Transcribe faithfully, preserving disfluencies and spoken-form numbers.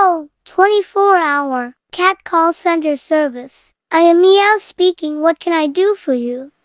Hello, twenty-four hour cat call center service. I am Meow speaking. What can I do for you?